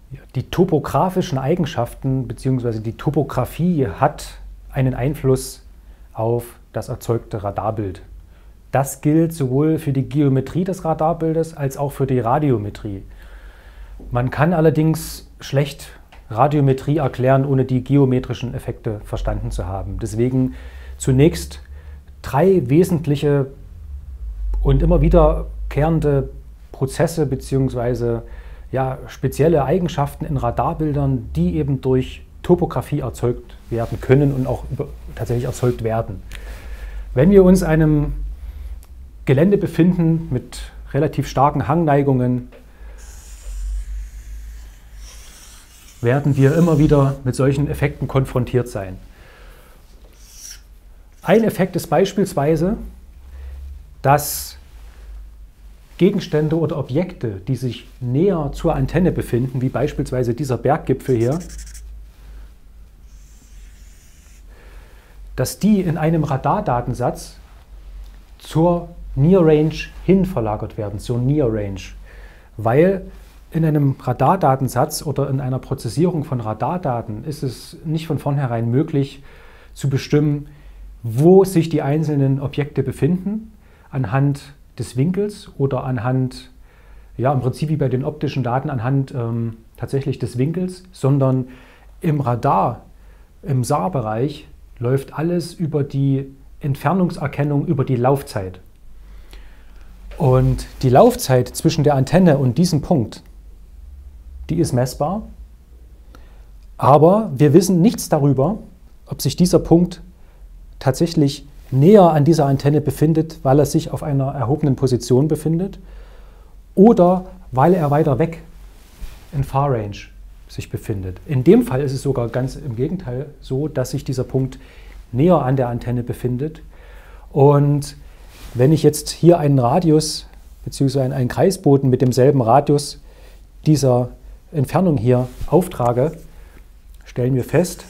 Die topografischen Eigenschaften bzw. die Topographie hat einen Einfluss auf das erzeugte Radarbild. Das gilt sowohl für die Geometrie des Radarbildes als auch für die Radiometrie. Man kann allerdings schlecht Radiometrie erklären, ohne die geometrischen Effekte verstanden zu haben. Deswegen zunächst 3 wesentliche und immer wiederkehrende Prozesse bzw. spezielle Eigenschaften in Radarbildern, die eben durch Topographie erzeugt werden können und auch tatsächlich erzeugt werden. Wenn wir uns in einem Gelände befinden mit relativ starken Hangneigungen, werden wir immer wieder mit solchen Effekten konfrontiert sein. Ein Effekt ist beispielsweise, dass Gegenstände oder Objekte, die sich näher zur Antenne befinden, wie beispielsweise dieser Berggipfel hier, dass die in einem Radardatensatz zur Near Range hin verlagert werden, zur Near Range, weil in einem Radardatensatz oder in einer Prozessierung von Radardaten ist es nicht von vornherein möglich zu bestimmen, wo sich die einzelnen Objekte befinden, anhand des Winkels oder anhand, im Prinzip wie bei den optischen Daten, anhand tatsächlich des Winkels, sondern im Radar, im SAR-Bereich, läuft alles über die Entfernungserkennung, über die Laufzeit. Und die Laufzeit zwischen der Antenne und diesem Punkt, die ist messbar, aber wir wissen nichts darüber, ob sich dieser Punkt tatsächlich näher an dieser Antenne befindet, weil er sich auf einer erhobenen Position befindet oder weil er weiter weg in Far Range sich befindet. In dem Fall ist es sogar ganz im Gegenteil so, dass sich dieser Punkt näher an der Antenne befindet. Und wenn ich jetzt hier einen Radius bzw. einen Kreisbogen mit demselben Radius dieser Entfernung hier auftrage, stellen wir fest,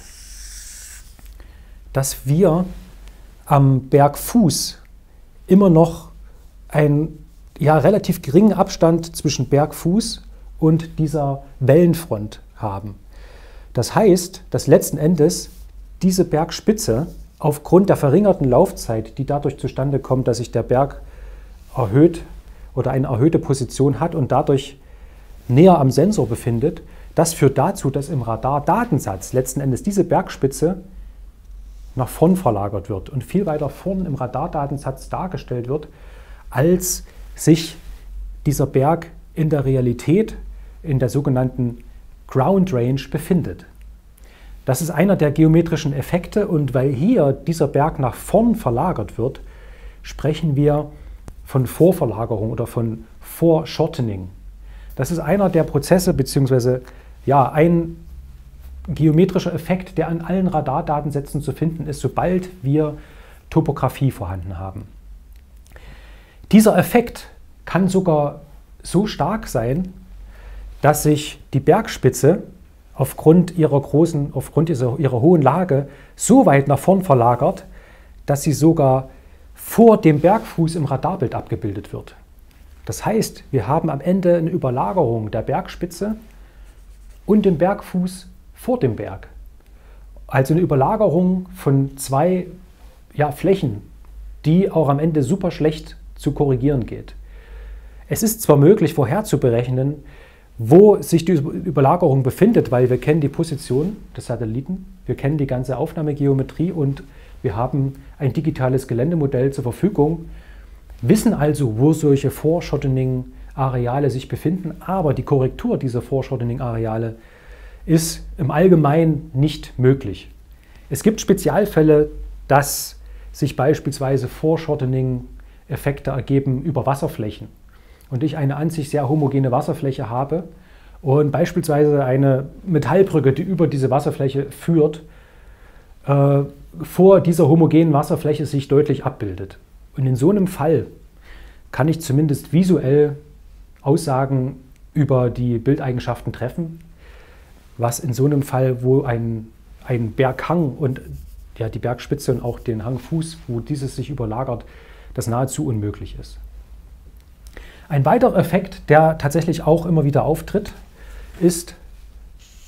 dass wir am Bergfuß immer noch einen relativ geringen Abstand zwischen Bergfuß und dieser Wellenfront haben. Das heißt, dass letzten Endes diese Bergspitze aufgrund der verringerten Laufzeit, die dadurch zustande kommt, dass sich der Berg erhöht oder eine erhöhte Position hat und dadurch näher am Sensor befindet, das führt dazu, dass im Radardatensatz letzten Endes diese Bergspitze nach vorn verlagert wird und viel weiter vorn im Radardatensatz dargestellt wird, als sich dieser Berg in der Realität in der sogenannten Ground Range befindet. Das ist einer der geometrischen Effekte und weil hier dieser Berg nach vorn verlagert wird, sprechen wir von Vorverlagerung oder von Foreshortening. Das ist einer der Prozesse bzw. ein geometrischer Effekt, der an allen Radardatensätzen zu finden ist, sobald wir Topographie vorhanden haben. Dieser Effekt kann sogar so stark sein, dass sich die Bergspitze aufgrund ihrer hohen Lage so weit nach vorn verlagert, dass sie sogar vor dem Bergfuß im Radarbild abgebildet wird. Das heißt, wir haben am Ende eine Überlagerung der Bergspitze und dem Bergfuß vor dem Berg. Also eine Überlagerung von 2 Flächen, die auch am Ende super schlecht zu korrigieren geht. Es ist zwar möglich vorherzuberechnen, wo sich die Überlagerung befindet, weil wir kennen die Position des Satelliten, wir kennen die ganze Aufnahmegeometrie und wir haben ein digitales Geländemodell zur Verfügung, wissen also, wo solche Foreshortening-Areale sich befinden, aber die Korrektur dieser Foreshortening-Areale ist im Allgemeinen nicht möglich. Es gibt Spezialfälle, dass sich beispielsweise Foreshortening-Effekte ergeben über Wasserflächen und ich eine an sich sehr homogene Wasserfläche habe und beispielsweise eine Metallbrücke, die über diese Wasserfläche führt, vor dieser homogenen Wasserfläche sich deutlich abbildet. Und in so einem Fall kann ich zumindest visuell Aussagen über die Bildeigenschaften treffen, was in so einem Fall, wo ein Berghang und die Bergspitze und auch den Hangfuß, wo dieses sich überlagert, das nahezu unmöglich ist. Ein weiterer Effekt, der tatsächlich auch immer wieder auftritt, ist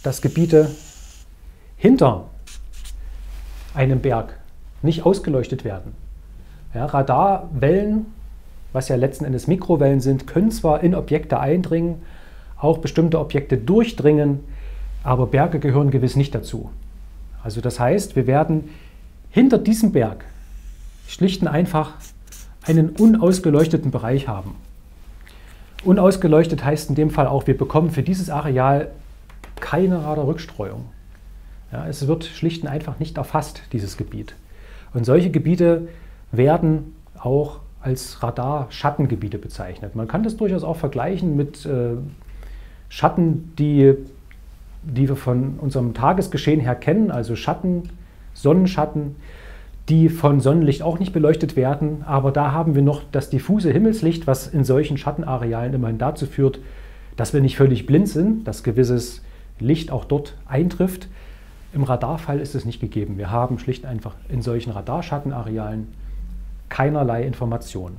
dass Gebiete hinter einem Berg nicht ausgeleuchtet werden. Ja, Radarwellen, was ja letzten Endes Mikrowellen sind, können zwar in Objekte eindringen, auch bestimmte Objekte durchdringen, aber Berge gehören gewiss nicht dazu. Also das heißt, wir werden hinter diesem Berg schlicht und einfach einen unausgeleuchteten Bereich haben. Unausgeleuchtet heißt in dem Fall auch, wir bekommen für dieses Areal keine Radarrückstreuung. Ja, es wird schlicht und einfach nicht erfasst, dieses Gebiet. Und solche Gebiete werden auch als Radar-Schattengebiete bezeichnet. Man kann das durchaus auch vergleichen mit Schatten, die wir von unserem Tagesgeschehen her kennen, also Schatten, Sonnenschatten, die von Sonnenlicht auch nicht beleuchtet werden, aber da haben wir noch das diffuse Himmelslicht, was in solchen Schattenarealen immerhin dazu führt, dass wir nicht völlig blind sind, dass gewisses Licht auch dort eintrifft. Im Radarfall ist es nicht gegeben. Wir haben schlicht und einfach in solchen Radarschattenarealen keinerlei Informationen.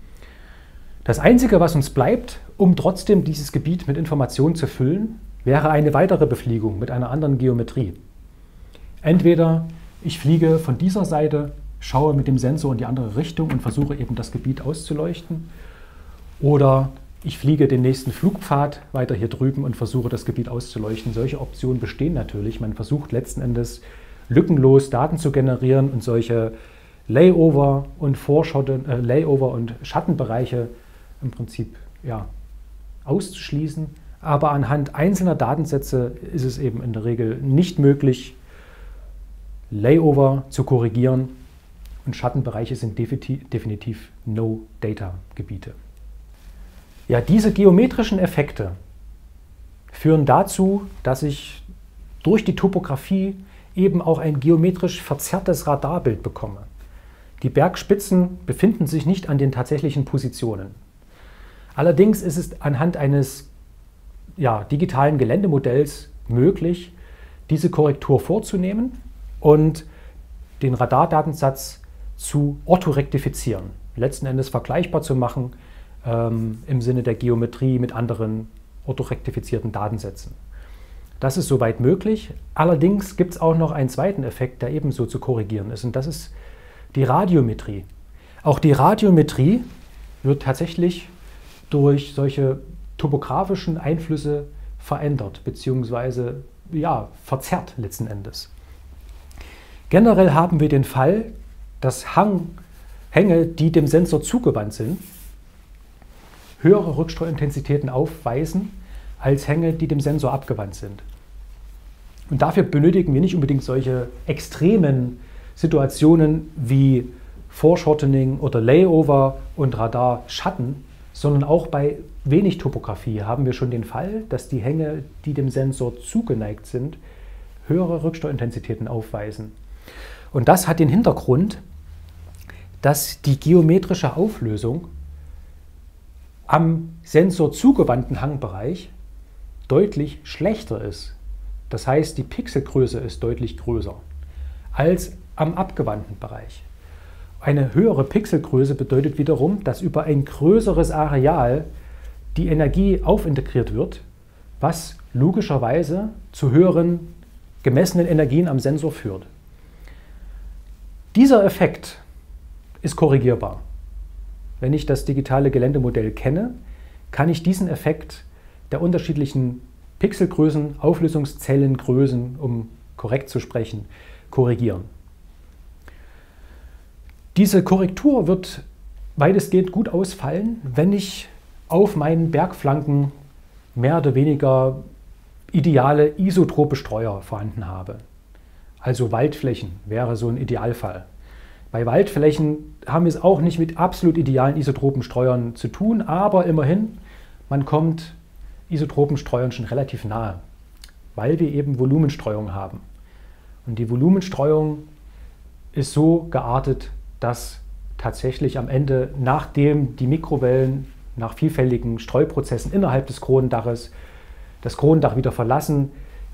Das Einzige, was uns bleibt, um trotzdem dieses Gebiet mit Informationen zu füllen, wäre eine weitere Befliegung mit einer anderen Geometrie. Entweder ich fliege von dieser Seite, schaue mit dem Sensor in die andere Richtung und versuche eben das Gebiet auszuleuchten, oder ich fliege den nächsten Flugpfad weiter hier drüben und versuche das Gebiet auszuleuchten. Solche Optionen bestehen natürlich. Man versucht letzten Endes lückenlos Daten zu generieren und solche Layover und Schattenbereiche im Prinzip auszuschließen. Aber anhand einzelner Datensätze ist es eben in der Regel nicht möglich, Layover zu korrigieren, und Schattenbereiche sind definitiv No-Data-Gebiete. Ja, diese geometrischen Effekte führen dazu, dass ich durch die Topografie eben auch ein geometrisch verzerrtes Radarbild bekomme. Die Bergspitzen befinden sich nicht an den tatsächlichen Positionen. Allerdings ist es anhand eines digitalen Geländemodells möglich, diese Korrektur vorzunehmen und den Radardatensatz zu orthorektifizieren, letzten Endes vergleichbar zu machen im Sinne der Geometrie mit anderen orthorektifizierten Datensätzen. Das ist soweit möglich. Allerdings gibt es auch noch einen zweiten Effekt, der ebenso zu korrigieren ist, und das ist die Radiometrie. Auch die Radiometrie wird tatsächlich durch solche topografischen Einflüsse verändert bzw. verzerrt letzten Endes. Generell haben wir den Fall, dass Hänge, die dem Sensor zugewandt sind, höhere Rückstreuintensitäten aufweisen als Hänge, die dem Sensor abgewandt sind. Und dafür benötigen wir nicht unbedingt solche extremen Situationen wie Foreshortening oder Layover und Radarschatten, sondern auch bei wenig Topografie haben wir schon den Fall, dass die Hänge, die dem Sensor zugeneigt sind, höhere Rückstreuintensitäten aufweisen. Und das hat den Hintergrund, dass die geometrische Auflösung am Sensor zugewandten Hangbereich deutlich schlechter ist. Das heißt, die Pixelgröße ist deutlich größer als am abgewandten Bereich. Eine höhere Pixelgröße bedeutet wiederum, dass über ein größeres Areal die Energie aufintegriert wird, was logischerweise zu höheren gemessenen Energien am Sensor führt. Dieser Effekt ist korrigierbar. Wenn ich das digitale Geländemodell kenne, kann ich diesen Effekt der unterschiedlichen Pixelgrößen, Auflösungszellengrößen, um korrekt zu sprechen, korrigieren. Diese Korrektur wird weitestgehend gut ausfallen, wenn ich auf meinen Bergflanken mehr oder weniger ideale isotrope Streuer vorhanden habe. Also Waldflächen wäre so ein Idealfall. Bei Waldflächen haben wir es auch nicht mit absolut idealen isotropen Streuern zu tun, aber immerhin, man kommt isotropen Streuern schon relativ nahe, weil wir eben Volumenstreuung haben. Und die Volumenstreuung ist so geartet, dass tatsächlich am Ende, nachdem die Mikrowellen nach vielfältigen Streuprozessen innerhalb des Kronendaches das Kronendach wieder verlassen,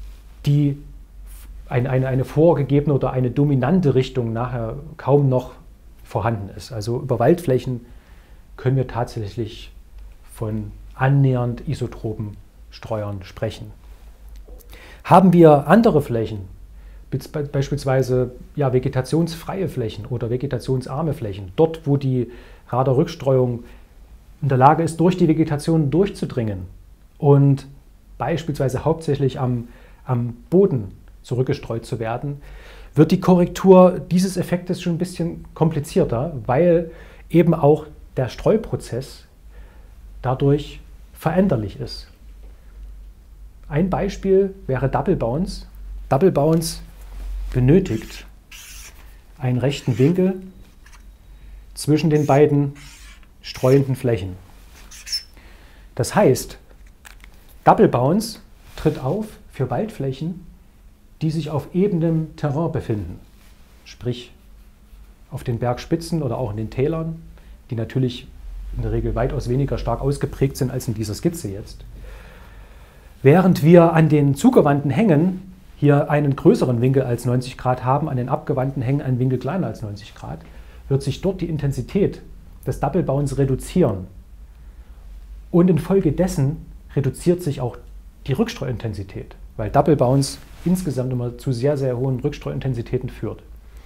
eine vorgegebene oder eine dominante Richtung nachher kaum noch vorhanden ist. Also über Waldflächen können wir tatsächlich von annähernd isotropen Streuern sprechen. Haben wir andere Flächen, beispielsweise ja, vegetationsfreie Flächen oder vegetationsarme Flächen, dort wo die Radarrückstreuung in der Lage ist, durch die Vegetation durchzudringen und beispielsweise hauptsächlich am Boden zurückgestreut zu werden, wird die Korrektur dieses Effektes schon ein bisschen komplizierter, weil eben auch der Streuprozess dadurch veränderlich ist. Ein Beispiel wäre Double Bounce. Double Bounce benötigt einen rechten Winkel zwischen den beiden streuenden Flächen. Das heißt, Double Bounce tritt auf für Waldflächen, die sich auf ebenem Terrain befinden, sprich auf den Bergspitzen oder auch in den Tälern, die natürlich in der Regel weitaus weniger stark ausgeprägt sind als in dieser Skizze jetzt. Während wir an den zugewandten Hängen hier einen größeren Winkel als 90 Grad haben, an den abgewandten Hängen einen Winkel kleiner als 90 Grad, wird sich dort die Intensität des Double Bounce reduzieren. Und infolgedessen reduziert sich auch die Rückstreuintensität, weil Double Bounce insgesamt immer zu sehr, sehr hohen Rückstreuintensitäten führt.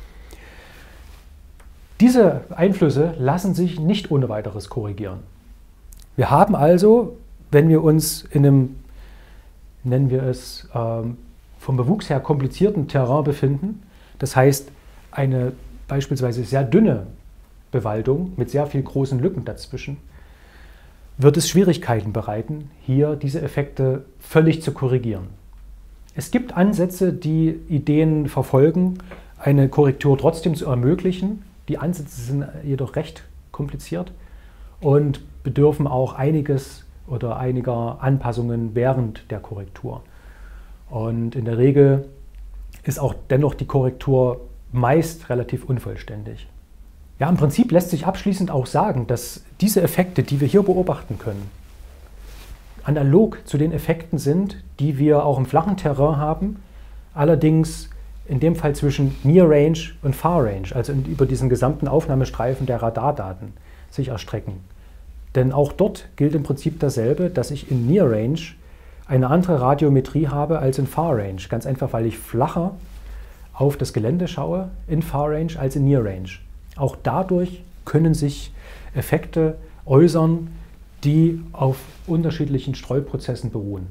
Diese Einflüsse lassen sich nicht ohne weiteres korrigieren. Wir haben also, wenn wir uns in einem, nennen wir es, vom Bewuchs her komplizierten Terrain befinden, das heißt eine beispielsweise sehr dünne Bewaldung mit sehr vielen großen Lücken dazwischen, wird es Schwierigkeiten bereiten, hier diese Effekte völlig zu korrigieren. Es gibt Ansätze, die Ideen verfolgen, eine Korrektur trotzdem zu ermöglichen. Die Ansätze sind jedoch recht kompliziert und bedürfen auch einiges oder einiger Anpassungen während der Korrektur. Und in der Regel ist auch dennoch die Korrektur meist relativ unvollständig. Ja, im Prinzip lässt sich abschließend auch sagen, dass diese Effekte, die wir hier beobachten können, analog zu den Effekten sind, die wir auch im flachen Terrain haben, allerdings in dem Fall zwischen Near Range und Far Range, also über diesen gesamten Aufnahmestreifen der Radardaten sich erstrecken. Denn auch dort gilt im Prinzip dasselbe, dass ich in Near Range eine andere Radiometrie habe als in Far Range. Ganz einfach, weil ich flacher auf das Gelände schaue in Far Range als in Near Range. Auch dadurch können sich Effekte äußern, die auf unterschiedlichen Streuprozessen beruhen.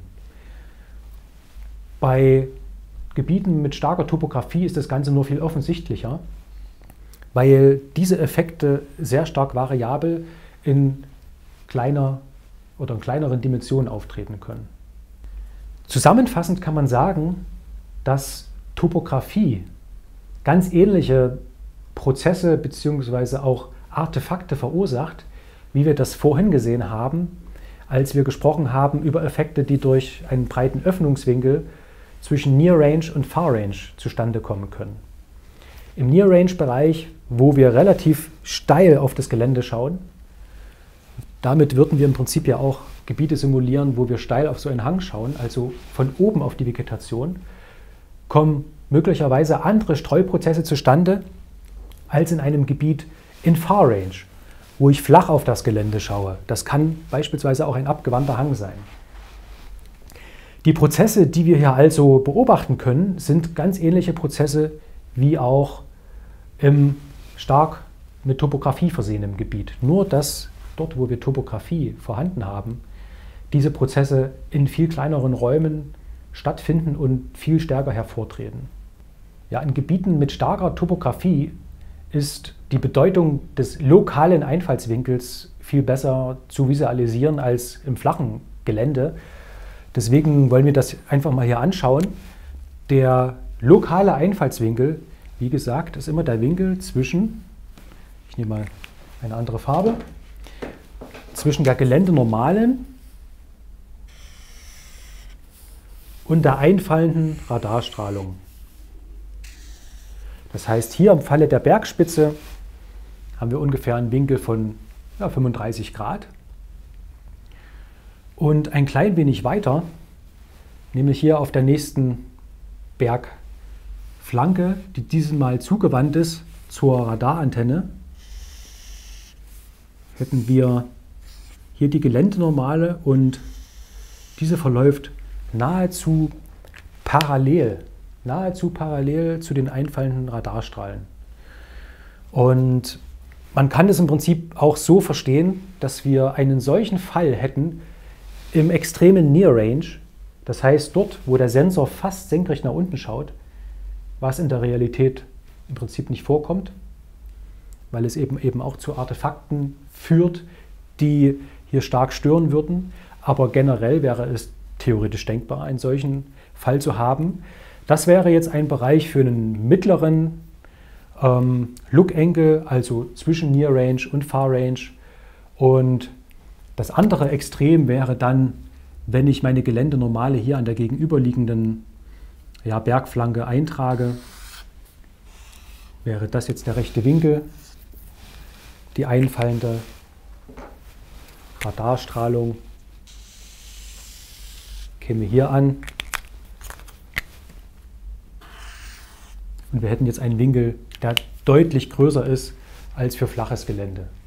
Bei Gebieten mit starker Topografie ist das Ganze nur viel offensichtlicher, weil diese Effekte sehr stark variabel in kleiner oder in kleineren Dimensionen auftreten können. Zusammenfassend kann man sagen, dass Topografie ganz ähnliche Prozesse bzw. auch Artefakte verursacht, wie wir das vorhin gesehen haben, als wir gesprochen haben über Effekte, die durch einen breiten Öffnungswinkel zwischen Near Range und Far Range zustande kommen können. Im Near Range Bereich, wo wir relativ steil auf das Gelände schauen, damit würden wir im Prinzip ja auch Gebiete simulieren, wo wir steil auf so einen Hang schauen, also von oben auf die Vegetation, kommen möglicherweise andere Streuprozesse zustande als in einem Gebiet in Far Range, wo ich flach auf das Gelände schaue. Das kann beispielsweise auch ein abgewandter Hang sein. Die Prozesse, die wir hier also beobachten können, sind ganz ähnliche Prozesse wie auch im stark mit Topografie versehenen Gebiet. Nur dass dort, wo wir Topografie vorhanden haben, diese Prozesse in viel kleineren Räumen stattfinden und viel stärker hervortreten. Ja, in Gebieten mit starker Topografie ist die Bedeutung des lokalen Einfallswinkels viel besser zu visualisieren als im flachen Gelände. Deswegen wollen wir das einfach mal hier anschauen. Der lokale Einfallswinkel, wie gesagt, ist immer der Winkel zwischen, ich nehme mal eine andere Farbe, zwischen der geländenormalen und der einfallenden Radarstrahlung. Das heißt, hier im Falle der Bergspitze haben wir ungefähr einen Winkel von 35 Grad. Und ein klein wenig weiter, nämlich hier auf der nächsten Bergflanke, die dieses Mal zugewandt ist zur Radarantenne, hätten wir hier die Geländenormale und diese verläuft nahezu nahezu parallel zu den einfallenden Radarstrahlen. Und man kann es im Prinzip auch so verstehen, dass wir einen solchen Fall hätten im extremen Near Range, das heißt dort, wo der Sensor fast senkrecht nach unten schaut, was in der Realität im Prinzip nicht vorkommt, weil es eben auch zu Artefakten führt, die hier stark stören würden. Aber generell wäre es theoretisch denkbar, einen solchen Fall zu haben. Das wäre jetzt ein Bereich für einen mittleren Look-Angle, also zwischen Near Range und Far Range. Und das andere Extrem wäre dann, wenn ich meine Geländenormale hier an der gegenüberliegenden Bergflanke eintrage, wäre das jetzt der rechte Winkel, die einfallende Radarstrahlung käme hier an und wir hätten jetzt einen Winkel, der deutlich größer ist als für flaches Gelände.